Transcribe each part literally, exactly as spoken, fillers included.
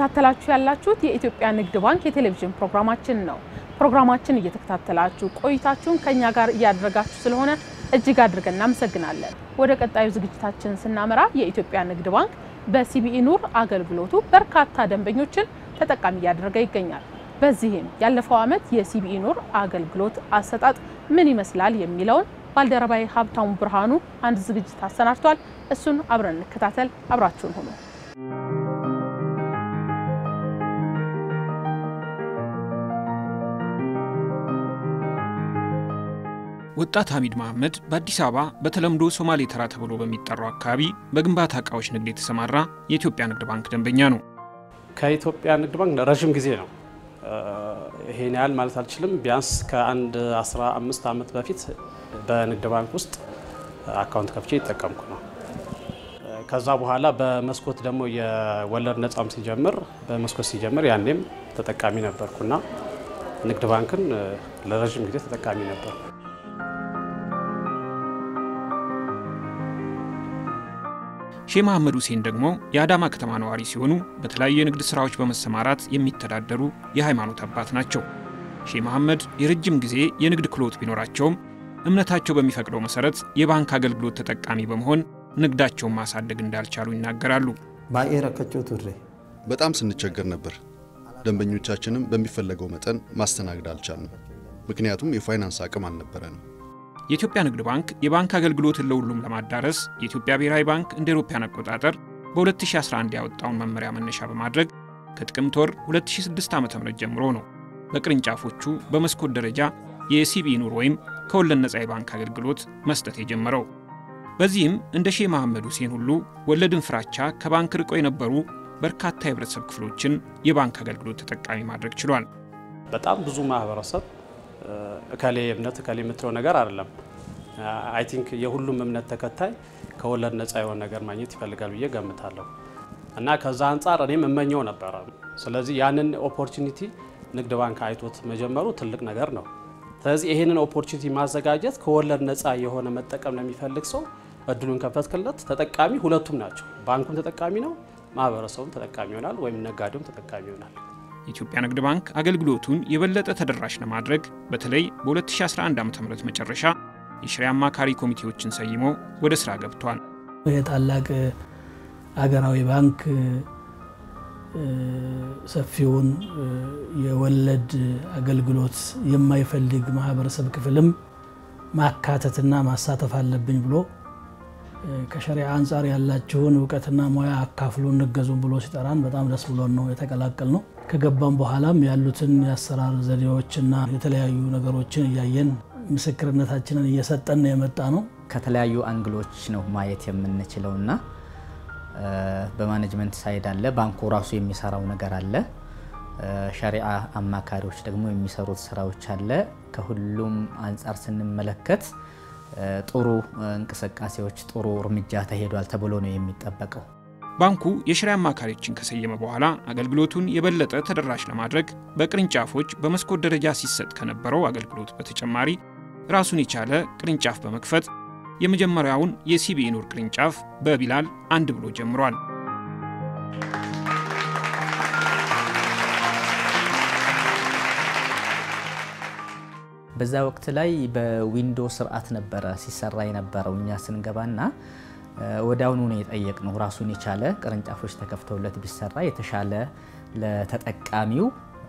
እየተከታተላችሁ ያላችሁት የኢትዮጵያ ንግድ ባንክ የቴሌቪዥን ፕሮግራማችን ነው። ፕሮግራማችን እየተከታተላችሁ ቆይታችሁን ከኛ ጋር ያደረጋችሁ ስለሆነ እጅግ አድርገን እናመሰግናለን። ወደ ቀጣዩ ዝግጅታችን ስናመራ የኢትዮጵያ ንግድ ባንክ በሲቢኢ ኑር አገልግሎቱ በርካታ ደንበኞችን ተጠቃሚ ያደረገ ይገኛል። በዚህም ያለፈው አመት የሲቢኢ ኑር አገልግሎት አሰጣጥ ምን ይመስላል የሚለውን ባልደረባይ ሀብታሙ ብርሃኑ አንድ ዝግጅት አሰናድቷል። እሱን አብረን እንከታተል። አብራችሁን ሁኑ። ወጣት ሐሚድ መሐመድ በአዲስ አበባ በተለምዶ ሶማሌ ተራ ተብሎ በሚጠራው አካባቢ በግንባታ ዕቃዎች ንግድ የተሰማራ የኢትዮጵያ ንግድ ባንክ ደንበኛ ነው። ከኢትዮጵያ ንግድ ባንክ ረጅም ጊዜ ነው። ይሄን ያህል ማለት አልችልም። ቢያንስ ከአንድ አስራ አምስት አመት በፊት በንግድ ባንክ ውስጥ አካውንት ከፍቼ ይተጠቀምኩ ነው። ከዛ በኋላ በመስኮት ደግሞ የወለድ ነጻም ሲጀምር በመስኮት ሲጀምር ያኔም ተጠቃሚ ነበርኩና ንግድ ባንክን ለረጅም ጊዜ ተጠቃሚ ነበር። ሼህ መሐመድ ሁሴን ደግሞ የአዳማ ከተማ ነዋሪ ሲሆኑ በተለያዩ የንግድ ስራዎች በመሰማራት የሚተዳደሩ የሃይማኖት አባት ናቸው። ሼህ መሐመድ የረጅም ጊዜ የንግድ ክህሎት ቢኖራቸውም እምነታቸው በሚፈቅደው መሰረት የባንክ አገልግሎት ተጠቃሚ በመሆን ንግዳቸውን ማሳደግ እንዳልቻሉ ይናገራሉ። ባይረከቸው ቱሬ በጣም ስንቸገር ነበር። ደንበኞቻችንም በሚፈለገው መጠን ማስተናገድ አልቻልንም። ምክንያቱም የፋይናንስ አቅም አልነበረንም። የኢትዮጵያ ንግድ ባንክ የባንክ አገልግሎትን ለሁሉም ለማዳረስ የኢትዮጵያ ብሔራዊ ባንክ እንደ አውሮፓውያን አቆጣጠር በ2011 ያወጣውን መመሪያ መነሻ በማድረግ ከጥቅምት ወር ሁለት ሺህ ስድስት ዓ.ም ጀምሮ ነው በቅርንጫፎቹ በመስኮት ደረጃ የሲቢኢ ኑር ወይም ከወለድ ነጻ የባንክ አገልግሎት መስጠት የጀመረው። በዚህም እንደ ሼህ መሐመድ ሁሴን ሁሉ ወለድን ፍራቻ ከባንክ ርቆ የነበሩ በርካታ የህብረተሰብ ክፍሎችን የባንክ አገልግሎት ተጠቃሚ ማድረግ ችሏል። በጣም ብዙ ማህበረሰብ እከሌ እምነት እከሌ የምትለው ነገር አይደለም። አይ ቲንክ የሁሉም እምነት ተከታይ ከወለድ ነጻ የሆነ ነገር ማግኘት ይፈልጋል ብዬ ገምታለሁ እና ከዛ አንፃር እኔም እመኘው ነበር። ስለዚህ ያንን ኦፖርቹኒቲ ንግድ ባንክ አይቶት መጀመሩ ትልቅ ነገር ነው። ስለዚህ ይሄንን ኦፖርቹኒቲ ማዘጋጀት ከወለድ ነጻ የሆነ መጠቀም ለሚፈልግ ሰው እድሉን ከፈትክለት ተጠቃሚ ሁለቱም ናቸው። ባንኩም ተጠቃሚ ነው፣ ማህበረሰቡም ተጠቃሚ ይሆናል ወይም ነጋዴውም ተጠቃሚ ይሆናል። የኢትዮጵያ ንግድ ባንክ አገልግሎቱን የበለጠ ተደራሽ ለማድረግ በተለይ በ2011 ዓ.ም መጨረሻ የሽሪያ አማካሪ ኮሚቴዎችን ሰይሞ ወደ ስራ ገብቷል። የታላቅ አገራዊ ባንክ ሰፊውን የወለድ አገልግሎት የማይፈልግ ማህበረሰብ ክፍልም ማካተትና ማሳተፍ አለብኝ ብሎ ከሸሪዓ አንፃር ያላችሁን ዕውቀትና ሙያ አካፍሉን ንገዙን ብሎ ሲጠራን በጣም ደስ ብሎን ነው የተቀላቀልነው። ከገባን በኋላም ያሉትን የአሰራር ዘዴዎችና የተለያዩ ነገሮችን ያየን ምስክርነታችንን እየሰጠን የመጣ ነው። ከተለያዩ አንግሎች ነው ማየት የምንችለውና በማኔጅመንት ሳይድ አለ፣ ባንኩ ራሱ የሚሰራው ነገር አለ፣ ሸሪዓ አማካሪዎች ደግሞ የሚሰሩት ስራዎች አለ። ከሁሉም አንፃር ስንመለከት ጥሩ እንቅስቃሴዎች ጥሩ እርምጃ ተሄዷል ተብሎ ነው የሚጠበቀው። ባንኩ የሽሪያ አማካሪዎችን ከሰየመ በኋላ አገልግሎቱን የበለጠ ተደራሽ ለማድረግ በቅርንጫፎች በመስኮት ደረጃ ሲሰጥ ከነበረው አገልግሎት በተጨማሪ ራሱን የቻለ ቅርንጫፍ በመክፈት የመጀመሪያውን የሲቢኢ ኑር ቅርንጫፍ በቢላል አንድ ብሎ ጀምሯል። በዛ ወቅት ላይ በዊንዶ ስርዓት ነበር ሲሰራ የነበረው። እኛ ስንገባና ወዳውኑ ነው የጠየቅነው ራሱን የቻለ ቅርንጫፎች ተከፍተውለት ቢሰራ የተሻለ ለተጠቃሚው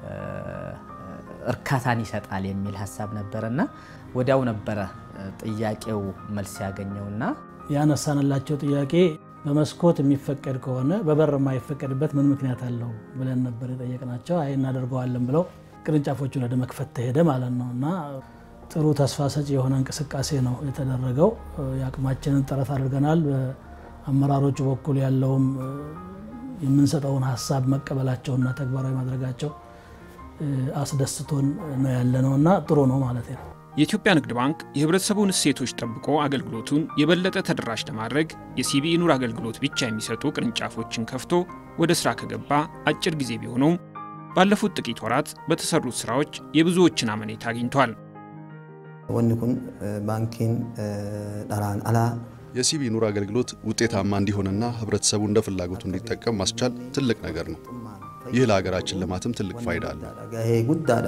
እርካታን ይሰጣል የሚል ሐሳብ ነበርና ወዳው ነበር ጥያቄው መልስ ያገኘውና ያነሳንላቸው ጥያቄ በመስኮት የሚፈቀድ ከሆነ በበር የማይፈቀድበት ምን ምክንያት አለው ብለን ነበር የጠየቅናቸው። አይ እናደርገዋለን ብለው ቅርንጫፎቹን ወደ መክፈት ተሄደ ማለት ነውና ጥሩ ተስፋ ሰጪ የሆነ እንቅስቃሴ ነው የተደረገው። ያቅማችንን ጥረት አድርገናል። በአመራሮቹ በኩል ያለውም የምንሰጠውን ሐሳብ መቀበላቸውና ተግባራዊ ማድረጋቸው አስደስቶን ነው ያለነውና ጥሩ ነው ማለት ነው። የኢትዮጵያ ንግድ ባንክ የህብረተሰቡን እሴቶች ጠብቆ አገልግሎቱን የበለጠ ተደራሽ ለማድረግ የሲቢኢ ኑር አገልግሎት ብቻ የሚሰጡ ቅርንጫፎችን ከፍቶ ወደ ስራ ከገባ አጭር ጊዜ ቢሆንም ባለፉት ጥቂት ወራት በተሰሩት ስራዎች የብዙዎችን አመኔታ አግኝቷል። ወንኩን ባንኪን ዳራን አላ የሲቢኢ ኑር አገልግሎት ውጤታማ እንዲሆንና ህብረተሰቡ እንደ ፍላጎቱ እንዲጠቀም ማስቻል ትልቅ ነገር ነው። ይህ ለሀገራችን ልማትም ትልቅ ፋይዳ አለው። ጋሄ ጉዳዳ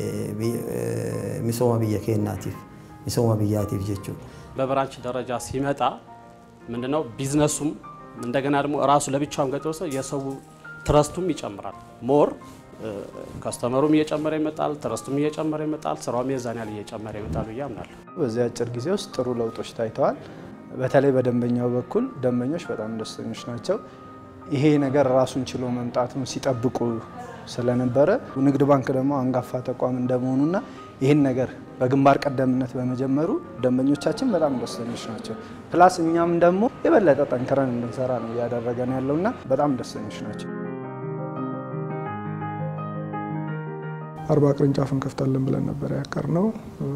ሚሶማ ብየ ኬናቲፍ ሚሶማ ብያቲፍ ጀቹ በብራንች ደረጃ ሲመጣ ምንድነው ቢዝነሱም እንደገና ደግሞ ራሱ ለብቻውም ገጥቶሰ የሰው ትረስቱም ይጨምራል። ሞር ካስተመሩም እየጨመረ ይመጣል፣ ትረስቱም እየጨመረ ይመጣል፣ ስራውም የዛኛል እየጨመረ ይመጣል ያምናለሁ። በዚህ አጭር ጊዜ ውስጥ ጥሩ ለውጦች ታይተዋል። በተለይ በደንበኛው በኩል ደንበኞች በጣም ደስተኞች ናቸው። ይሄ ነገር ራሱን ችሎ መምጣቱን ሲጠብቁ ስለነበረ ንግድ ባንክ ደግሞ አንጋፋ ተቋም እንደመሆኑና ይሄን ነገር በግንባር ቀደምነት በመጀመሩ ደንበኞቻችን በጣም ደስተኞች ናቸው። ፕላስ እኛም ደግሞ የበለጠ ጠንክረን እንድንሰራ ነው ያደረገን ያለውና በጣም ደስተኞች ናቸው። አርባ ቅርንጫፍ እንከፍታለን ብለን ነበር ያቀርነው።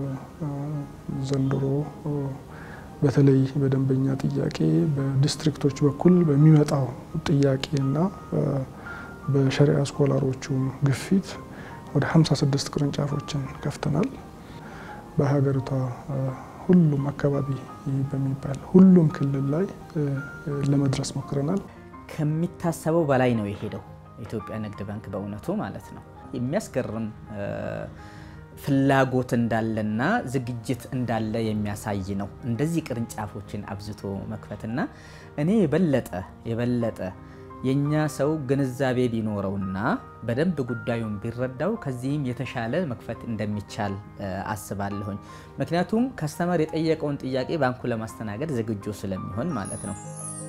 ዘንድሮ በተለይ በደንበኛ ጥያቄ በዲስትሪክቶች በኩል በሚመጣው ጥያቄና በሸሪዓ ስኮላሮቹ ግፊት ወደ ሃምሳ ስድስት ቅርንጫፎችን ከፍተናል። በሀገሪቷ ሁሉም አካባቢ በሚባል ሁሉም ክልል ላይ ለመድረስ ሞክረናል። ከሚታሰበው በላይ ነው የሄደው ኢትዮጵያ ንግድ ባንክ በእውነቱ ማለት ነው። የሚያስገርም ፍላጎት እንዳለና ዝግጅት እንዳለ የሚያሳይ ነው። እንደዚህ ቅርንጫፎችን አብዝቶ መክፈትና እኔ የበለጠ የበለጠ የኛ ሰው ግንዛቤ ቢኖረውና በደንብ ጉዳዩን ቢረዳው ከዚህም የተሻለ መክፈት እንደሚቻል አስባለሁኝ። ምክንያቱም ከስተመር የጠየቀውን ጥያቄ ባንኩ ለማስተናገድ ዝግጁ ስለሚሆን ማለት ነው።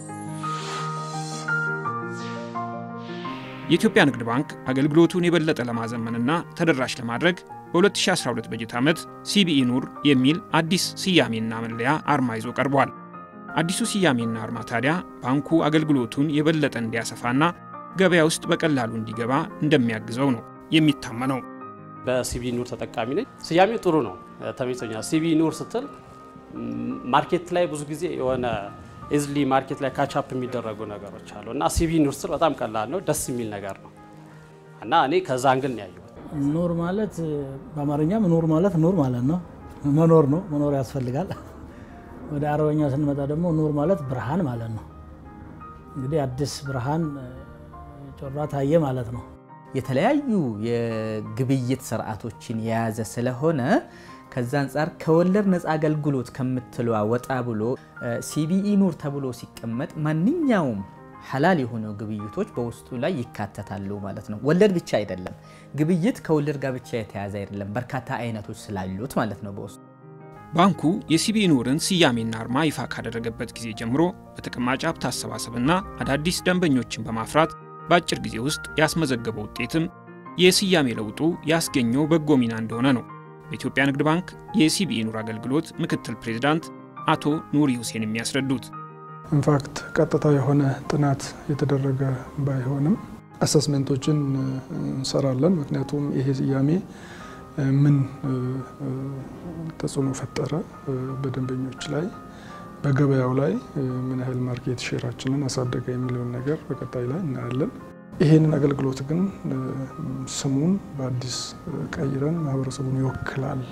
የኢትዮጵያ ንግድ ባንክ አገልግሎቱን የበለጠ ለማዘመንና ተደራሽ ለማድረግ በ2012 በጀት ዓመት ሲቢኢ ኑር የሚል አዲስ ስያሜና መለያ አርማ ይዞ ቀርቧል። አዲሱ ስያሜና አርማ ታዲያ ባንኩ አገልግሎቱን የበለጠ እንዲያሰፋና ገበያ ውስጥ በቀላሉ እንዲገባ እንደሚያግዘው ነው የሚታመነው። በሲቢኢ ኑር ተጠቃሚ ነኝ። ስያሜው ጥሩ ነው፣ ተመችቶኛል። ሲቢኢ ኑር ስትል ማርኬት ላይ ብዙ ጊዜ የሆነ ኢዝሊ ማርኬት ላይ ካቻፕ የሚደረጉ ነገሮች አሉ እና ሲቢኢ ኑር ስትል በጣም ቀላል ነው፣ ደስ የሚል ነገር ነው እና እኔ ከዛ አንግል ነው ያየሁት። ኑር ማለት በአማርኛም ኑር ማለት ኑር ማለት ነው፣ መኖር ነው፣ መኖር ያስፈልጋል። ወደ አረበኛ ስንመጣ ደግሞ ኑር ማለት ብርሃን ማለት ነው። እንግዲህ አዲስ ብርሃን ጮራ ታየ ማለት ነው። የተለያዩ የግብይት ስርዓቶችን የያዘ ስለሆነ ከዛ አንፃር ከወለድ ነፃ አገልግሎት ከምትለዋ ወጣ ብሎ ሲቢኢ ኑር ተብሎ ሲቀመጥ ማንኛውም ሐላል የሆኑ ግብይቶች በውስጡ ላይ ይካተታሉ ማለት ነው። ወለድ ብቻ አይደለም፣ ግብይት ከወለድ ጋር ብቻ የተያዘ አይደለም፣ በርካታ አይነቶች ስላሉት ማለት ነው በውስጡ። ባንኩ የሲቢኢ ኑርን ስያሜና አርማ ይፋ ካደረገበት ጊዜ ጀምሮ በተቀማጭ ሀብት አሰባሰብና አዳዲስ ደንበኞችን በማፍራት በአጭር ጊዜ ውስጥ ያስመዘገበው ውጤትም የስያሜ ለውጡ ያስገኘው በጎ ሚና እንደሆነ ነው በኢትዮጵያ ንግድ ባንክ የሲቢኢ ኑር አገልግሎት ምክትል ፕሬዝዳንት አቶ ኑሪ ሁሴን የሚያስረዱት። ኢንፋክት ቀጥታ የሆነ ጥናት የተደረገ ባይሆንም አሰስመንቶችን እንሰራለን። ምክንያቱም ይሄ ስያሜ ምን ተጽዕኖ ፈጠረ በደንበኞች ላይ፣ በገበያው ላይ ምን ያህል ማርኬት ሼራችንን አሳደገ የሚለውን ነገር በቀጣይ ላይ እናያለን። ይሄንን አገልግሎት ግን ስሙን በአዲስ ቀይረን ማህበረሰቡን ይወክላል፣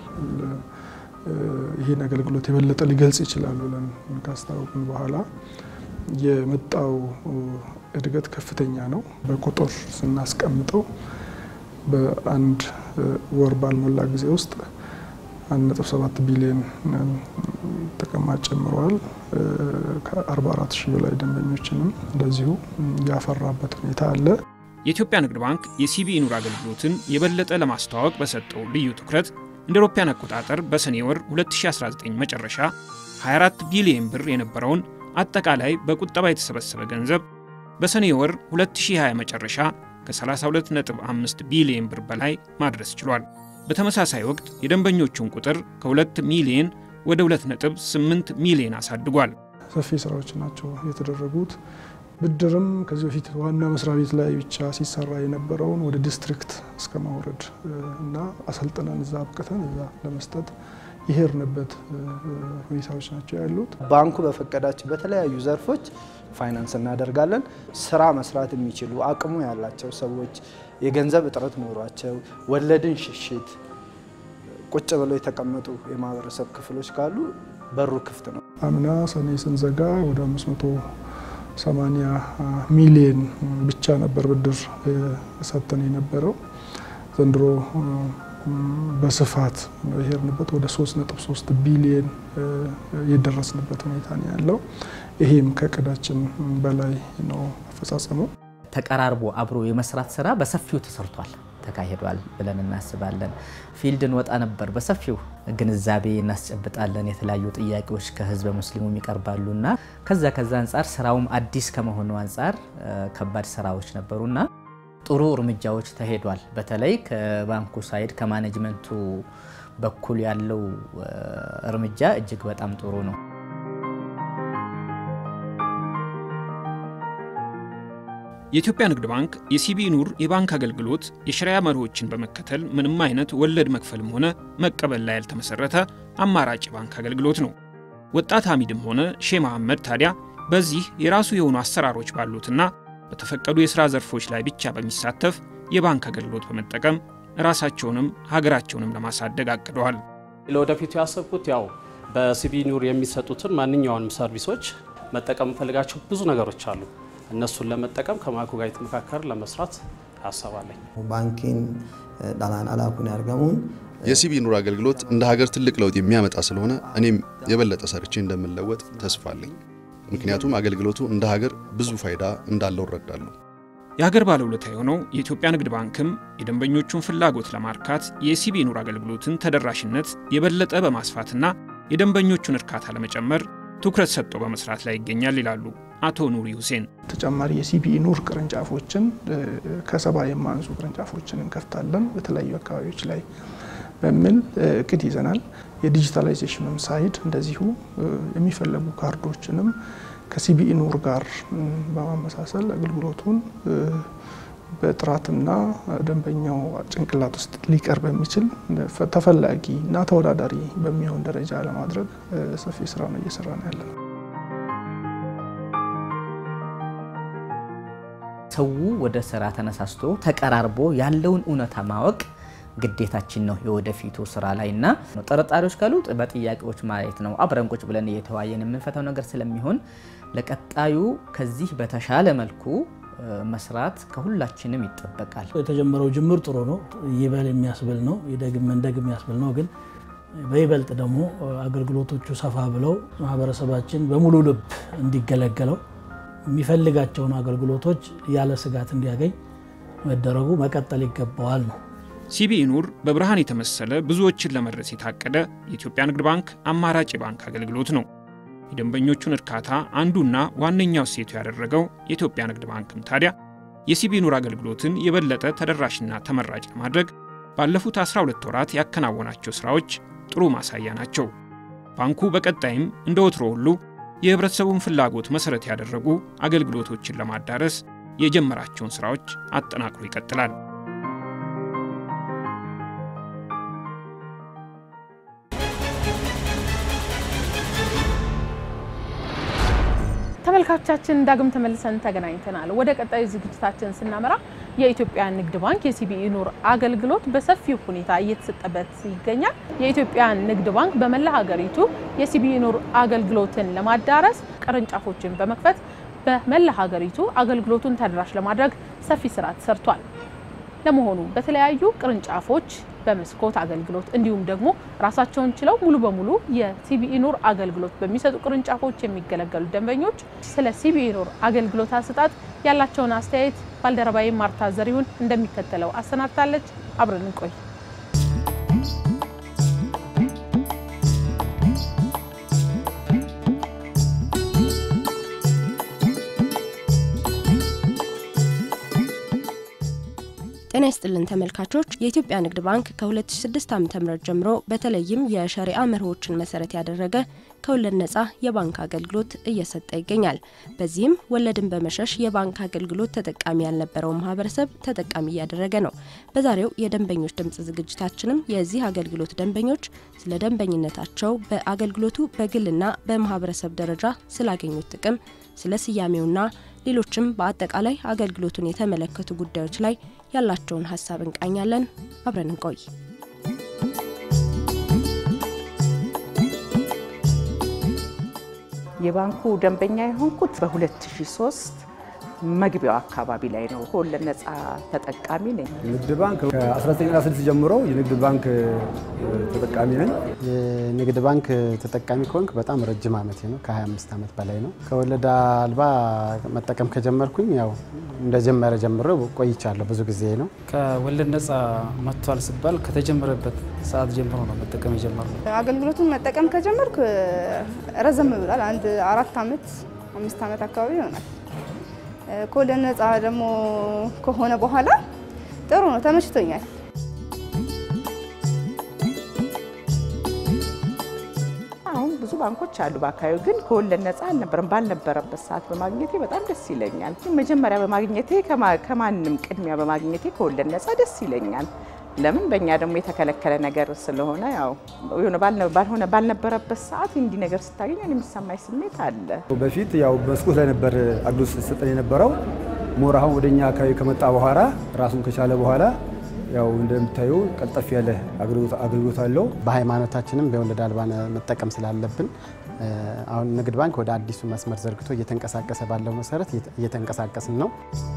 ይሄን አገልግሎት የበለጠ ሊገልጽ ይችላል ብለን ካስታወቅን በኋላ የመጣው እድገት ከፍተኛ ነው። በቁጥር ስናስቀምጠው በአንድ ወር ባልሞላ ጊዜ ውስጥ አንድ ነጥብ ሰባት ቢሊዮን ተቀማጭ ጨምሯል። ከአርባ አራት ሺህ በላይ ደንበኞችንም እንደዚሁ ያፈራበት ሁኔታ አለ። የኢትዮጵያ ንግድ ባንክ የሲቢኢ ኑር አገልግሎትን የበለጠ ለማስተዋወቅ በሰጠው ልዩ ትኩረት እንደ አውሮፓውያን አቆጣጠር በሰኔ ወር ሁለት ሺህ አስራ ዘጠኝ መጨረሻ ሃያ አራት ቢሊዮን ብር የነበረውን አጠቃላይ በቁጠባ የተሰበሰበ ገንዘብ በሰኔ ወር ሁለት ሺህ ሃያ መጨረሻ ከሰላሳ ሁለት ነጥብ አምስት ቢሊዮን ብር በላይ ማድረስ ችሏል። በተመሳሳይ ወቅት የደንበኞቹን ቁጥር ከሁለት ሚሊዮን ወደ ሁለት ነጥብ ስምንት ሚሊዮን አሳድጓል። ሰፊ ስራዎች ናቸው የተደረጉት። ብድርም ከዚህ በፊት ዋና መስሪያ ቤት ላይ ብቻ ሲሰራ የነበረውን ወደ ዲስትሪክት እስከ ማውረድ እና አሰልጥነን እዛ አብቅተን እዛ ለመስጠት ይሄርንበት ሁኔታዎች ናቸው ያሉት። ባንኩ በፈቀዳቸው በተለያዩ ዘርፎች ፋይናንስ እናደርጋለን። ስራ መስራት የሚችሉ አቅሙ ያላቸው ሰዎች የገንዘብ እጥረት ኖሯቸው ወለድን ሽሽት ቁጭ ብለው የተቀመጡ የማህበረሰብ ክፍሎች ካሉ በሩ ክፍት ነው። አምና ሰኔ ስንዘጋ ወደ አምስት መቶ ሰማንያ ሚሊዮን ብቻ ነበር ብድር ሰጥተን የነበረው። ዘንድሮ በስፋት የሄድንበት ወደ ሶስት ነጥብ ሶስት ቢሊዮን የደረስንበት ሁኔታ ነው ያለው። ይሄም ከቅዳችን በላይ ነው አፈጻጸሙ። ተቀራርቦ አብሮ የመስራት ስራ በሰፊው ተሰርቷል ተካሂዷል ብለን እናስባለን። ፊልድን ወጣ ነበር በሰፊው ግንዛቤ እናስጨብጣለን። የተለያዩ ጥያቄዎች ከህዝብ ሙስሊሙም ይቀርባሉና ከዛ ከዛ አንፃር ስራውም አዲስ ከመሆኑ አንፃር ከባድ ስራዎች ነበሩና ጥሩ እርምጃዎች ተሄዷል። በተለይ ከባንኩ ሳይድ ከማኔጅመንቱ በኩል ያለው እርምጃ እጅግ በጣም ጥሩ ነው። የኢትዮጵያ ንግድ ባንክ የሲቢኢ ኑር የባንክ አገልግሎት የሸሪዓ መርሆችን በመከተል ምንም አይነት ወለድ መክፈልም ሆነ መቀበል ላይ ያልተመሰረተ አማራጭ ባንክ አገልግሎት ነው። ወጣት ሐሚድም ሆነ ሼህ መሐመድ ታዲያ በዚህ የራሱ የሆኑ አሰራሮች ባሉትና በተፈቀዱ የሥራ ዘርፎች ላይ ብቻ በሚሳተፍ የባንክ አገልግሎት በመጠቀም ራሳቸውንም ሀገራቸውንም ለማሳደግ አቅደዋል። ለወደፊቱ ያሰብኩት ያው በሲቢኢ ኑር የሚሰጡትን ማንኛውንም ሰርቪሶች መጠቀም ፈልጋቸው ብዙ ነገሮች አሉ። እነሱን ለመጠቀም ከማኩ ጋር የተመካከረ ለመስራት አሳባለኝ። ባንኪን ዳላን አላኩን ያርገሙን የሲቢኢ ኑር አገልግሎት እንደ ሀገር ትልቅ ለውጥ የሚያመጣ ስለሆነ እኔም የበለጠ ሰርቼ እንደምለወጥ ተስፋለኝ። ምክንያቱም አገልግሎቱ እንደ ሀገር ብዙ ፋይዳ እንዳለው እረዳለሁ። የሀገር ባለውለታ የሆነው የኢትዮጵያ ንግድ ባንክም የደንበኞቹን ፍላጎት ለማርካት የሲቢኢ ኑር አገልግሎትን ተደራሽነት የበለጠ በማስፋትና የደንበኞቹን እርካታ ለመጨመር ትኩረት ሰጥቶ በመስራት ላይ ይገኛል ይላሉ አቶ ኑሪ ሁሴን። ተጨማሪ የሲቢኢ ኑር ቅርንጫፎችን ከሰባ የማንሱ ቅርንጫፎችን እንከፍታለን በተለያዩ አካባቢዎች ላይ በሚል እቅድ ይዘናል። የዲጂታላይዜሽንም ሳይድ እንደዚሁ የሚፈልጉ ካርዶችንም ከሲቢኢ ኑር ጋር በማመሳሰል አገልግሎቱን በጥራትና ደንበኛው ጭንቅላት ውስጥ ሊቀርብ የሚችል ተፈላጊ እና ተወዳዳሪ በሚሆን ደረጃ ለማድረግ ሰፊ ስራ ነው እየሰራን ያለነው። ሰው ወደ ስራ ተነሳስቶ ተቀራርቦ ያለውን እውነታ ማወቅ ግዴታችን ነው የወደፊቱ ስራ ላይና ተጠርጣሪዎች ካሉት በጥያቄዎች ማየት ነው። አብረን ቁጭ ብለን እየተዋየን የምንፈታው ነገር ስለሚሆን ለቀጣዩ ከዚህ በተሻለ መልኩ መስራት ከሁላችንም ይጠበቃል። የተጀመረው ጅምር ጥሩ ነው፣ ይበል የሚያስብል ነው፣ ይደግም እንደግም የሚያስብል ነው። ግን በይበልጥ ደግሞ አገልግሎቶቹ ሰፋ ብለው ማህበረሰባችን በሙሉ ልብ እንዲገለገለው የሚፈልጋቸውን አገልግሎቶች ያለ ስጋት እንዲያገኝ መደረጉ መቀጠል ይገባዋል ነው። ሲቢኢ ኑር በብርሃን የተመሰለ ብዙዎችን ለመድረስ የታቀደ የኢትዮጵያ ንግድ ባንክ አማራጭ ባንክ አገልግሎት ነው። የደንበኞቹን እርካታ አንዱና ዋነኛው ሴቱ ያደረገው የኢትዮጵያ ንግድ ባንክም ታዲያ የሲቢኢ ኑር አገልግሎትን የበለጠ ተደራሽና ተመራጭ ለማድረግ ባለፉት አስራ ሁለት ወራት ያከናወናቸው ስራዎች ጥሩ ማሳያ ናቸው። ባንኩ በቀጣይም እንደ ወትሮ ሁሉ የህብረተሰቡን ፍላጎት መሰረት ያደረጉ አገልግሎቶችን ለማዳረስ የጀመራቸውን ስራዎች አጠናክሮ ይቀጥላል። ተመልካቾቻችን ዳግም ተመልሰን ተገናኝተናል። ወደ ቀጣዩ ዝግጅታችን ስናመራ የኢትዮጵያ ንግድ ባንክ የሲቢኢ ኑር አገልግሎት በሰፊው ሁኔታ እየተሰጠበት ይገኛል። የኢትዮጵያ ንግድ ባንክ በመላ ሀገሪቱ የሲቢኢ ኑር አገልግሎትን ለማዳረስ ቅርንጫፎችን በመክፈት በመላ ሀገሪቱ አገልግሎቱን ተደራሽ ለማድረግ ሰፊ ስራ ተሰርቷል። ለመሆኑ በተለያዩ ቅርንጫፎች በመስኮት አገልግሎት እንዲሁም ደግሞ ራሳቸውን ችለው ሙሉ በሙሉ የሲቢኢ ኑር አገልግሎት በሚሰጡ ቅርንጫፎች የሚገለገሉ ደንበኞች ስለ ሲቢኢ ኑር አገልግሎት አሰጣጥ ያላቸውን አስተያየት ባልደረባዬ ማርታ ዘሪሁን እንደሚከተለው አሰናድታለች። አብረን እንቆይ። ጤና ይስጥልን ተመልካቾች፣ የኢትዮጵያ ንግድ ባንክ ከ2006 ዓ.ም ጀምሮ በተለይም የሸሪዓ መርሆችን መሰረት ያደረገ ከወለድ ነፃ የባንክ አገልግሎት እየሰጠ ይገኛል። በዚህም ወለድን በመሸሽ የባንክ አገልግሎት ተጠቃሚ ያልነበረው ማህበረሰብ ተጠቃሚ ያደረገ ነው። በዛሬው የደንበኞች ድምጽ ዝግጅታችንም የዚህ አገልግሎት ደንበኞች ስለ ደንበኝነታቸው፣ በአገልግሎቱ በግልና በማህበረሰብ ደረጃ ስላገኙት ጥቅም፣ ስለ ስያሜውና ሌሎችም በአጠቃላይ አገልግሎቱን የተመለከቱ ጉዳዮች ላይ ያላቸውን ሐሳብ እንቃኛለን። አብረን እንቆይ። የባንኩ ደንበኛ የሆንኩት በ2003 መግቢያው አካባቢ ላይ ነው። ከወለድ ነፃ ተጠቃሚ ነኝ። ንግድ ባንክ ከ1996 ጀምሮ የንግድ ባንክ ተጠቃሚ ነኝ። የንግድ ባንክ ተጠቃሚ ከሆንክ በጣም ረጅም ዓመት ነው፣ ከ25 ዓመት በላይ ነው። ከወለድ አልባ መጠቀም ከጀመርኩኝ ያው እንደጀመረ ጀምሮ ቆይቻለሁ፣ ብዙ ጊዜ ነው። ከወለድ ነፃ መጥቷል ሲባል ከተጀመረበት ሰዓት ጀምሮ ነው መጠቀም የጀመርነው። አገልግሎቱን መጠቀም ከጀመርኩ ረዘም ብሏል። አንድ አራት ዓመት አምስት ዓመት አካባቢ ይሆናል። ከወለድ ነፃ ደግሞ ከሆነ በኋላ ጥሩ ነው፣ ተመችቶኛል። አሁን ብዙ ባንኮች አሉ በአካባቢው፣ ግን ከወለድ ነፃ አልነበረም። ባልነበረበት ሰዓት በማግኘቴ በጣም ደስ ይለኛል። መጀመሪያ በማግኘቴ ከማንም ቅድሚያ በማግኘቴ ከወለድ ነፃ ደስ ይለኛል። ለምን በእኛ ደግሞ የተከለከለ ነገር ስለሆነ ያው ባልሆነ ባልነበረበት ሰዓት እንዲህ ነገር ስታገኝ የሚሰማኝ ስሜት አለ። በፊት ያው መስኮት ላይ ነበር አገልግሎት ሲሰጠን የነበረው። ሞር አሁን ወደኛ አካባቢ ከመጣ በኋላ ራሱን ከቻለ በኋላ ያው እንደምታዩ ቀልጠፍ ያለ አገልግሎት አለው። በሃይማኖታችንም በወለድ አልባ መጠቀም ስላለብን አሁን ንግድ ባንክ ወደ አዲሱ መስመር ዘርግቶ እየተንቀሳቀሰ ባለው መሰረት እየተንቀሳቀስን ነው።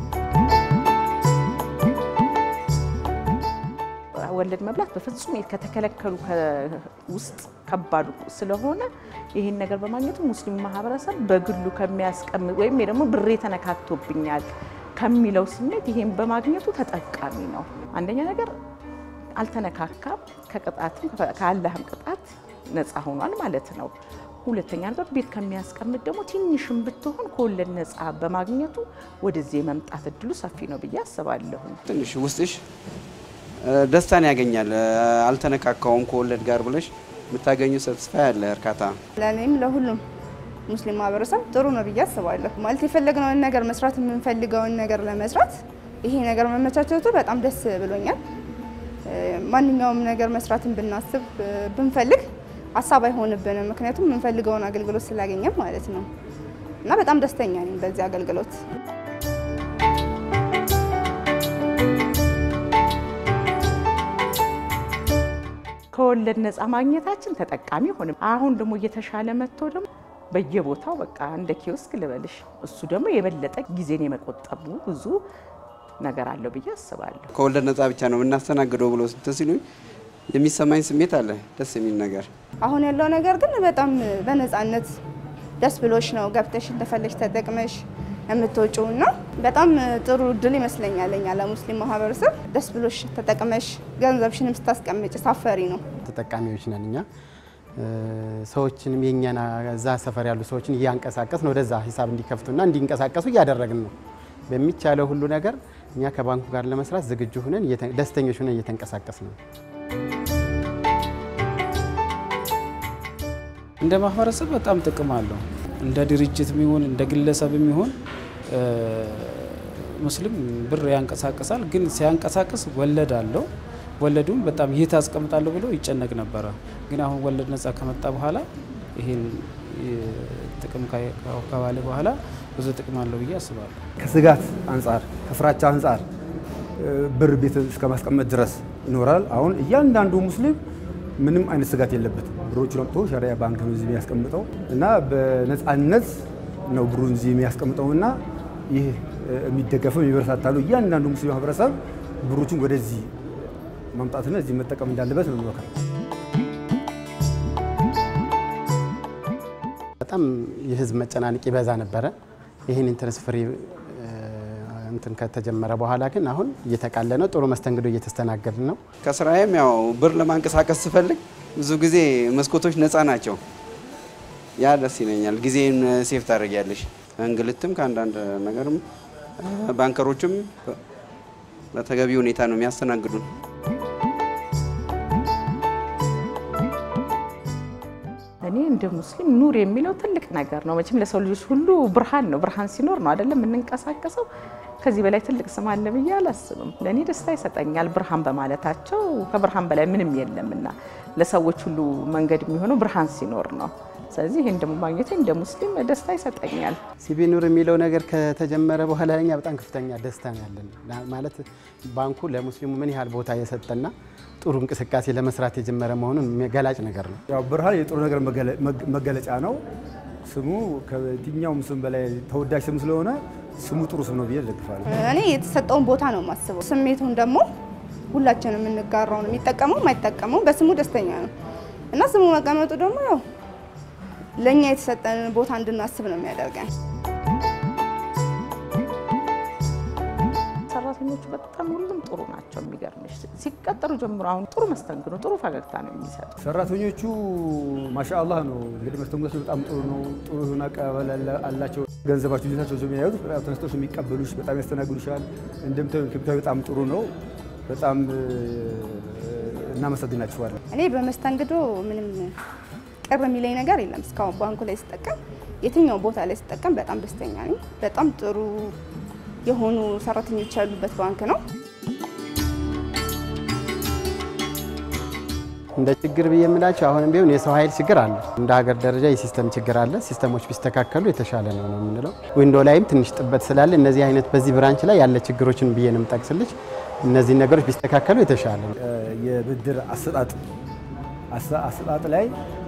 ወለድ መብላት በፍጹም ከተከለከሉ ውስጥ ከባዱ ስለሆነ ይሄን ነገር በማግኘቱ ሙስሊም ማህበረሰብ በግሉ ከሚያስቀምጥ ወይም ደግሞ ብሬ ተነካክቶብኛል ከሚለው ስሜት ይሄን በማግኘቱ ተጠቃሚ ነው። አንደኛ ነገር አልተነካካም፣ ከቅጣትም ከአላህም ቅጣት ነፃ ሆኗል ማለት ነው። ሁለተኛ ነገር ቤት ከሚያስቀምጥ ደግሞ ትንሽም ብትሆን ከወለድ ነፃ በማግኘቱ ወደዚህ መምጣት እድሉ ሰፊ ነው ብዬ አስባለሁ። ትንሽ ውስጥሽ ደስታን ያገኛል። አልተነካካውም ከወለድ ጋር ብለሽ የምታገኙ ተስፋ ያለ እርካታ ለኔም ለሁሉም ሙስሊም ማህበረሰብ ጥሩ ነው ብዬ አስባለሁ። ማለት የፈለግነውን ነገር መስራት የምንፈልገውን ነገር ለመስራት ይሄ ነገር መመቻቸቱ በጣም ደስ ብሎኛል። ማንኛውም ነገር መስራትን ብናስብ ብንፈልግ ሀሳብ አይሆንብንም፣ ምክንያቱም የምንፈልገውን አገልግሎት ስላገኘን ማለት ነው። እና በጣም ደስተኛ ነኝ በዚህ አገልግሎት። ከወለድ ነፃ ማግኘታችን ተጠቃሚ ሆነ። አሁን ደግሞ እየተሻለ መጥቶ ደግሞ በየቦታው በቃ እንደ ኪዮስክ ልበልሽ፣ እሱ ደግሞ የበለጠ ጊዜን የመቆጠቡ ብዙ ነገር አለው ብዬ አስባለሁ። ከወለድ ነፃ ብቻ ነው የምናስተናግደው ብሎ ስትሲሉኝ የሚሰማኝ ስሜት አለ፣ ደስ የሚል ነገር። አሁን ያለው ነገር ግን በጣም በነፃነት ደስ ብሎሽ ነው ገብተሽ እንደፈለሽ ተጠቅመሽ የምትወጪውና በጣም ጥሩ እድል ይመስለኛል ለኛ ለሙስሊም ማህበረሰብ። ደስ ብሎሽ ተጠቅመሽ ገንዘብሽንም ስታስቀምጪ ሳፈሪ ነው። ተጠቃሚዎች ነን እኛ። ሰዎችንም የኛና እዛ ሰፈር ያሉ ሰዎችን እያንቀሳቀስን ወደዛ ሂሳብ እንዲከፍቱና እንዲንቀሳቀሱ እያደረግን ነው። በሚቻለው ሁሉ ነገር እኛ ከባንኩ ጋር ለመስራት ዝግጁ ሆነን ደስተኞች ሆነን እየተንቀሳቀስን ነው። እንደ ማህበረሰብ በጣም ጥቅም አለው። እንደ ድርጅትም ይሁን እንደ ግለሰብም ይሁን ሙስሊም ብር ያንቀሳቀሳል፣ ግን ሲያንቀሳቀስ ወለድ አለው። ወለዱም በጣም ይሄት አስቀምጣለሁ ብሎ ይጨነቅ ነበረ። ግን አሁን ወለድ ነፃ ከመጣ በኋላ ይሄን ጥቅም ካዋለ በኋላ ብዙ ጥቅም አለው ብዬ አስባለሁ። ከስጋት አንፃር ከፍራቻ አንፃር ብር ቤት እስከ ማስቀመጥ ድረስ ይኖራል። አሁን እያንዳንዱ ሙስሊም ምንም አይነት ስጋት የለበትም። ብሮቹን አምጥቶ ሸሪዓ ባንክ ነው እዚህ የሚያስቀምጠው እና በነፃነት ነው ብሩን እዚህ የሚያስቀምጠውና ይህ የሚደገፈው የሚበረታታሉ እያንዳንዱ ሙስሊም ማህበረሰብ ብሮቹን ወደዚህ ማምጣትና እዚህ መጠቀም እንዳለበት ነው የሚወከል። በጣም የህዝብ መጨናነቅ ይበዛ ነበረ። ይህን ኢንተረስት ፍሪ እንትን ከተጀመረ በኋላ ግን አሁን እየተቃለለ ጥሩ መስተንግዶ እየተስተናገድን ነው። ከስራዬም ያው ብር ለማንቀሳቀስ ስፈልግ ብዙ ጊዜ መስኮቶች ነፃ ናቸው። ያ ደስ ይለኛል። ጊዜን ሴፍ ታደርጊያለሽ። እንግልትም ከአንዳንድ ነገርም ባንከሮችም በተገቢ ሁኔታ ነው የሚያስተናግዱን። እኔ እንደ ሙስሊም ኑር የሚለው ትልቅ ነገር ነው። መቼም ለሰው ልጆች ሁሉ ብርሃን ነው። ብርሃን ሲኖር ነው አይደለም የምንንቀሳቀሰው። ከዚህ በላይ ትልቅ ስም አለ ብዬ አላስብም። ለኔ ደስታ ይሰጠኛል ብርሃን በማለታቸው። ከብርሃን በላይ ምንም የለምና ለሰዎች ሁሉ መንገድ የሚሆነው ብርሃን ሲኖር ነው። ስለዚህ ይሄን ደግሞ ማግኘቴ እንደ ሙስሊም ደስታ ይሰጠኛል። ሲቢ ኑር የሚለው ነገር ከተጀመረ በኋላ ለኛ በጣም ከፍተኛ ደስታ ነው ያለን። ማለት ባንኩ ለሙስሊሙ ምን ያህል ቦታ የሰጠና ጥሩ እንቅስቃሴ ለመስራት የጀመረ መሆኑን ገላጭ ነገር ነው። ያው ብርሃን የጥሩ ነገር መገለጫ ነው። ስሙ ከየትኛውም ስም በላይ ተወዳጅ ስም ስለሆነ ስሙ ጥሩ ስም ነው ብዬ ደግፋለሁ። እኔ የተሰጠውን ቦታ ነው የማስበው። ስሜቱን ደግሞ ሁላችንም የምንጋራው ነው። የሚጠቀመው የማይጠቀመው በስሙ ደስተኛ ነው እና ስሙ መቀመጡ ደግሞ ያው ለኛ የተሰጠን ቦታ እንድናስብ ነው የሚያደርገን። ሰራተኞቹ በጣም ሁሉም ጥሩ ናቸው። የሚገርምሽ ሲቀጠሩ ጀምሮ አሁን ጥሩ መስተንግዶ ጥሩ ፈገግታ ነው የሚሰጡት። ሰራተኞቹ ማሻአላህ ነው እንግዲህ መስተንግዶ በጣም ጥሩ ነው። ጥሩ ሆነ አቀባበል አላቸው። ገንዘባቸው ይዛቸው የሚያዩት በጣም ተነስተው የሚቀበሉሽ በጣም ያስተናግዱሻል። እንደምታዩ ክብታው በጣም ጥሩ ነው። በጣም እናመሰግናችኋለን። እኔ በመስተንግዶ ምንም ቅር የሚለኝ ነገር የለም። እስካሁን ባንኩ ላይ ስጠቀም የትኛው ቦታ ላይ ስጠቀም በጣም ደስተኛ ነኝ። በጣም ጥሩ የሆኑ ሰራተኞች ያሉበት ባንክ ነው። እንደ ችግር ብዬ የምላቸው አሁንም ቢሆን የሰው ኃይል ችግር አለ። እንደ ሀገር ደረጃ የሲስተም ችግር አለ። ሲስተሞች ቢስተካከሉ የተሻለ ነው ነው የምንለው። ዊንዶ ላይም ትንሽ ጥበት ስላለ እነዚህ አይነት በዚህ ብራንች ላይ ያለ ችግሮችን ብዬ ነው የምጠቅስልሽ። እነዚህ ነገሮች ቢስተካከሉ የተሻለ ነው። የብድር አሰጣጥ አሰጣጥ ላይ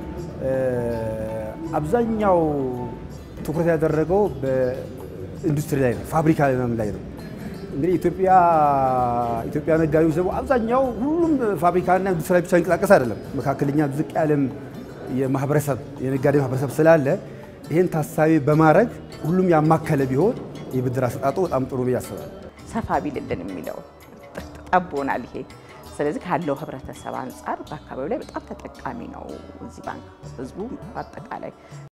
አብዛኛው ትኩረት ያደረገው በኢንዱስትሪ ላይ ነው፣ ፋብሪካ ላይ ነው። እንግዲህ ኢትዮጵያ ኢትዮጵያ ነጋዴዎች ደግሞ አብዛኛው ሁሉም ፋብሪካና ኢንዱስትሪ ብቻ እንቀሳቀስ አይደለም። መካከለኛ ዝቅ ያለም የማህበረሰብ የነጋዴ ማህበረሰብ ስላለ ይሄን ታሳቢ በማድረግ ሁሉም ያማከለ ቢሆን የብድር አሰጣጡ በጣም ጥሩ ነው ያስባል። ሰፋ ቢልልን የሚለው ጠቦናል ይሄ። ስለዚህ ካለው ህብረተሰብ አንፃር በአካባቢው ላይ በጣም ተጠቃሚ ነው እዚህ ባንክ ህዝቡ አጠቃላይ